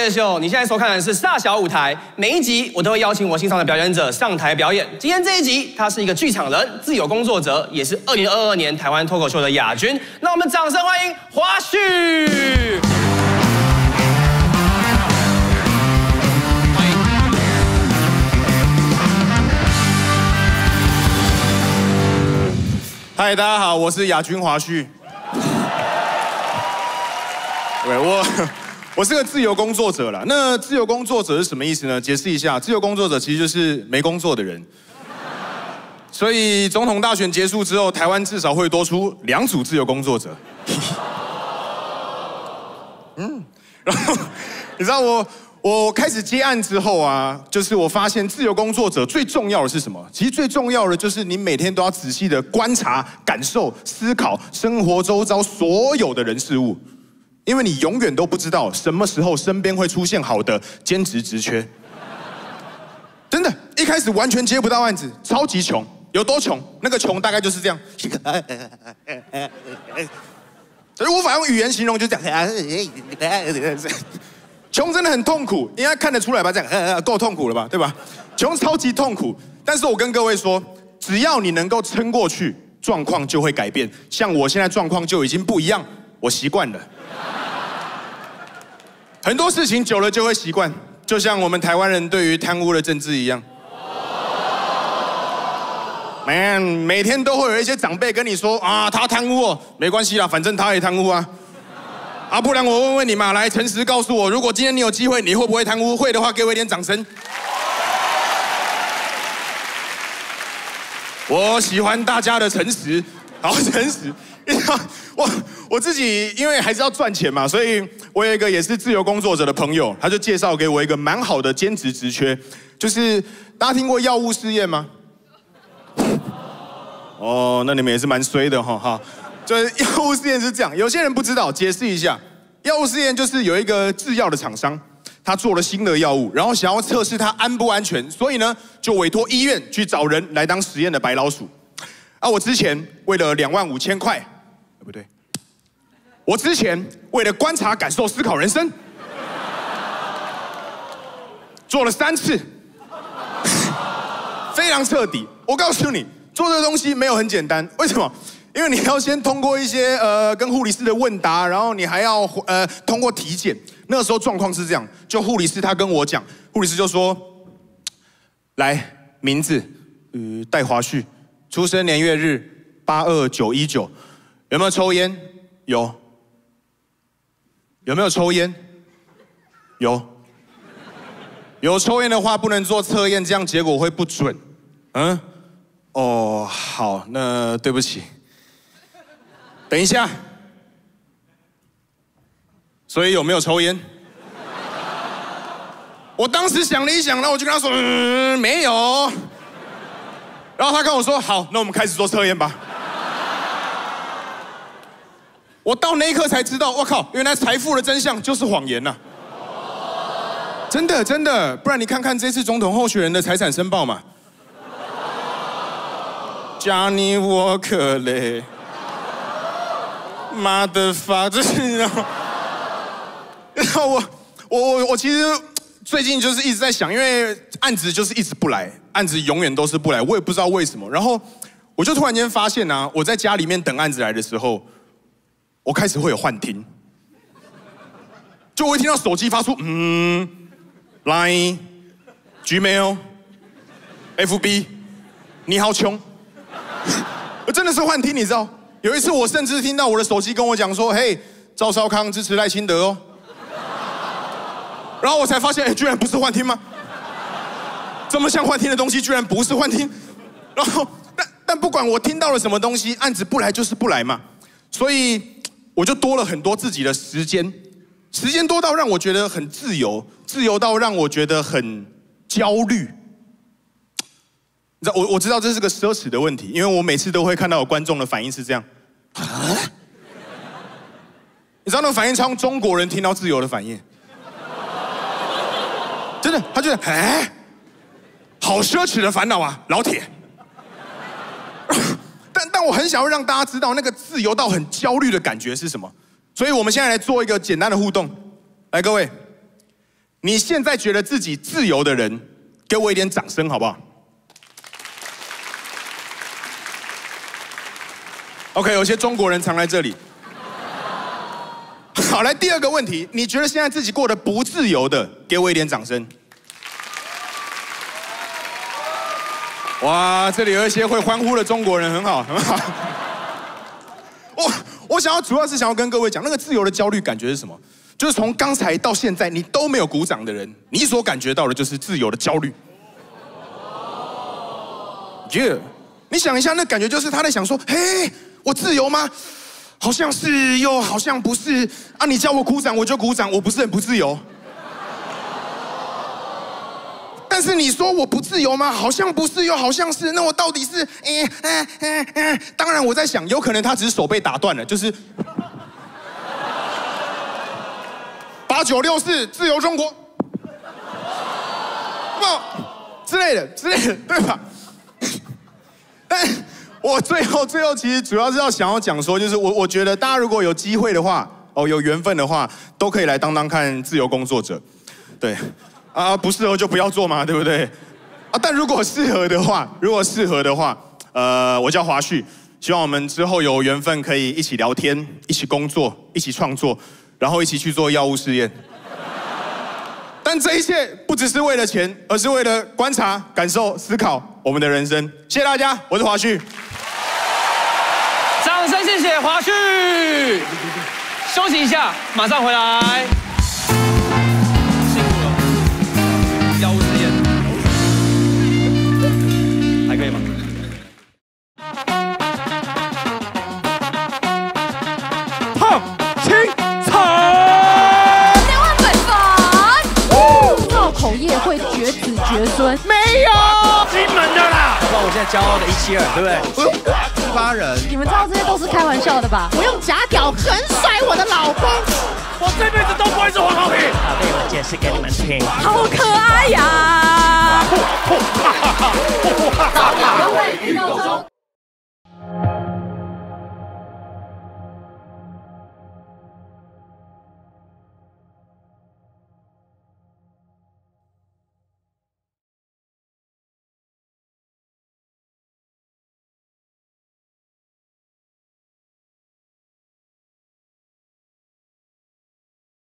夜秀，你现在收看的是大小舞台，每一集我都会邀请我欣赏的表演者上台表演。今天这一集，他是一个剧场人、自由工作者，也是2022年台湾脱口秀的亚军。那我们掌声欢迎华胥。 嗨，大家好，我是亚军华胥。对，我是个自由工作者啦。那自由工作者是什么意思呢？解释一下，自由工作者其实就是没工作的人。所以总统大选结束之后，台湾至少会多出2组自由工作者。然后你知道我开始接案之后啊，就是我发现自由工作者最重要的是什么？其实最重要的就是你每天都要仔细的观察、感受、思考生活周遭所有的人事物。因为你永远都不知道什么时候身边会出现好的兼职职缺。真的，一开始完全接不到案子，超级穷，有多穷？那个穷大概就是这样，就是无法用语言形容，就这样。穷真的很痛苦，应该看得出来吧？这样够痛苦了吧？对吧？穷超级痛苦，但是我跟各位说，只要你能够撑过去，状况就会改变。像我现在状况就已经不一样，我习惯了。很多事情久了就会习惯，就像我们台湾人对于贪污的政治一样。Man， 每天都会有一些长辈跟你说啊，他贪污哦，没关系啦，反正他也贪污啊。啊，不然我问问你嘛，来，诚实告诉我，如果今天你有机会，你会不会贪污？会的话，给我一点掌声。我喜欢大家的诚实，好诚实。我自己因为还是要赚钱嘛，所以我有一个也是自由工作者的朋友，他就介绍给我一个蛮好的兼职职缺，就是大家听过药物试验吗？哦，那你们也是蛮衰的哈。就是药物试验是这样，有些人不知道，解释一下，药物试验就是有一个制药的厂商，他做了新的药物，然后想要测试它安不安全，所以呢就委托医院去找人来当实验的白老鼠。啊，我之前为了25000块。不对，我之前为了观察、感受、思考人生，做了3次，非常彻底。我告诉你，做这个东西没有很简单。为什么？因为你要先通过一些跟护理师的问答，然后你还要通过体检。那个时候状况是这样，就护理师他跟我讲，护理师就说：“来，名字戴华胥，出生年月日82919。”有没有抽烟？有。有没有抽烟？有。有抽烟的话不能做测验，这样结果会不准。哦，好，那对不起。等一下。所以有没有抽烟？我当时想了一想，然后我就跟他说，没有。然后他跟我说，好，那我们开始做测验吧。我到那一刻才知道，我靠，原来财富的真相就是谎言呐！真的真的，不然你看看这次总统候选人的财产申报嘛。Johnny Walker 嘞，妈的发，这是然后我其实最近就是一直在想，因为案子就是一直不来，案子永远都是不来，我也不知道为什么。然后我就突然间发现啊，我在家里面等案子来的时候。我开始会有幻听，就我会听到手机发出Line、Gmail、FB， 你好穷，我真的是幻听，你知道？有一次我甚至听到我的手机跟我讲说：“嘿，赵少康支持赖清德哦。”然后我才发现，居然不是幻听吗？这么像幻听的东西，居然不是幻听。然后，但不管我听到了什么东西，案子不来就是不来嘛，所以。我就多了很多自己的时间，时间多到让我觉得很自由，自由到让我觉得很焦虑。你知道，我知道这是个奢侈的问题，因为我每次都会看到有观众的反应是这样。你知道那个反应超像中国人听到自由的反应，真的，他觉得好奢侈的烦恼啊，老铁。但我很想要让大家知道那个自由到很焦虑的感觉是什么，所以我们现在来做一个简单的互动。来，各位， 你现在觉得自己自由的人，给我一点掌声好不好 ？OK， 有些中国人藏在这里。好，来第二个问题，你觉得现在自己过得不自由的，给我一点掌声。哇，这里有一些会欢呼的中国人，很好，很好。我主要是想要跟各位讲，那个自由的焦虑感觉是什么？就是从刚才到现在你都没有鼓掌的人，你所感觉到的就是自由的焦虑。你想一下，那感觉就是他在想说，嘿，我自由吗？好像是，又好像不是啊！你叫我鼓掌，我就鼓掌，我不是很不自由。但是你说我不自由吗？好像不是，又好像是。那我到底是？当然我在想，有可能他只是手被打断了，就是8964自由中国，不之类的，对吧？但我最后其实主要是想要讲说，就是我觉得大家如果有机会的话，有缘分的话，都可以来当看自由工作者，对。不适合就不要做嘛，对不对？但如果适合的话，我叫华旭，希望我们之后有缘分可以一起聊天，一起工作，一起创作，然后一起去做药物试验。但这一切不只是为了钱，而是为了观察、感受、思考我们的人生。谢谢大家，我是华旭。 掌声谢谢华旭。休息一下，马上回来。药物试验还可以吗？ 胖青草 2万本粉，造口业会绝子绝孙， 没有金门的啦。要不然我现在骄傲的172，对不对？18人， 你们知道这些都是开玩笑的吧？我用假屌狠甩我的老公， 我这辈子都不会是黄豪平。好，被我解释给你们听。 好可爱呀！